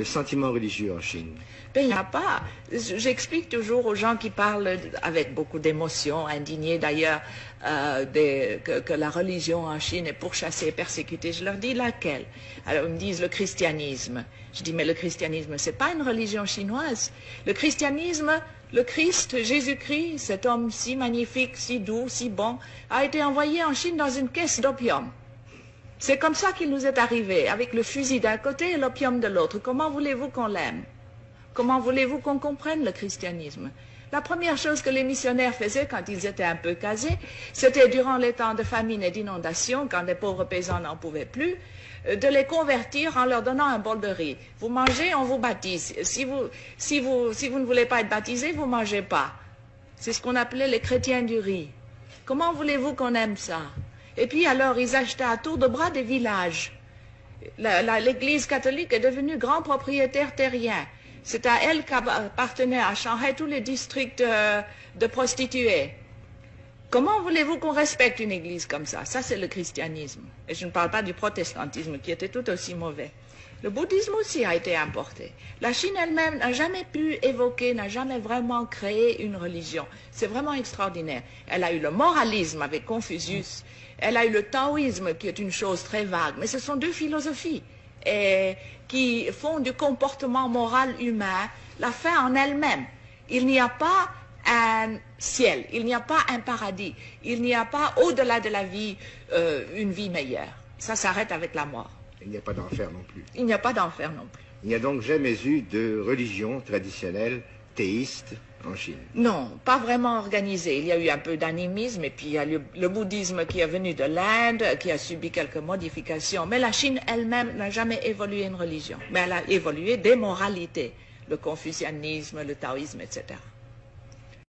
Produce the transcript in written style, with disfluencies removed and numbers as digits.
Le sentiment religieux en Chine. Ben, il n'y a pas. J'explique toujours aux gens qui parlent avec beaucoup d'émotion, indignés d'ailleurs, que la religion en Chine est pourchassée et persécutée. Je leur dis laquelle? Alors ils me disent le christianisme. Je dis mais le christianisme, c'est pas une religion chinoise. Le christianisme, le Christ, Jésus-Christ, cet homme si magnifique, si doux, si bon, a été envoyé en Chine dans une caisse d'opium. C'est comme ça qu'il nous est arrivé, avec le fusil d'un côté et l'opium de l'autre. Comment voulez-vous qu'on l'aime? Comment voulez-vous qu'on comprenne le christianisme? La première chose que les missionnaires faisaient quand ils étaient un peu casés, c'était durant les temps de famine et d'inondation, quand les pauvres paysans n'en pouvaient plus, de les convertir en leur donnant un bol de riz. Vous mangez, on vous baptise. Si vous ne voulez pas être baptisé, vous ne mangez pas. C'est ce qu'on appelait les chrétiens du riz. Comment voulez-vous qu'on aime ça? Et puis alors, ils achetaient à tour de bras des villages. L'Église catholique est devenue grand propriétaire terrien. C'est à elle qu'appartenaient à Shanghai tous les districts de prostituées. Comment voulez-vous qu'on respecte une église comme ça? Ça, c'est le christianisme. Et je ne parle pas du protestantisme, qui était tout aussi mauvais. Le bouddhisme aussi a été importé. La Chine elle-même n'a jamais pu évoquer, n'a jamais vraiment créé une religion. C'est vraiment extraordinaire. Elle a eu le moralisme avec Confucius. Elle a eu le taoïsme, qui est une chose très vague. Mais ce sont deux philosophies qui font du comportement moral humain la fin en elle-même. Il n'y a pas un ciel, il n'y a pas un paradis, il n'y a pas au-delà de la vie une vie meilleure. Ça s'arrête avec la mort. Il n'y a pas d'enfer non plus. Il n'y a pas d'enfer non plus. Il n'y a donc jamais eu de religion traditionnelle théiste en Chine? Non, pas vraiment organisée. Il y a eu un peu d'animisme et puis il y a le bouddhisme qui est venu de l'Inde, qui a subi quelques modifications. Mais la Chine elle-même n'a jamais évolué une religion. Mais elle a évolué des moralités, le confucianisme, le taoïsme, etc.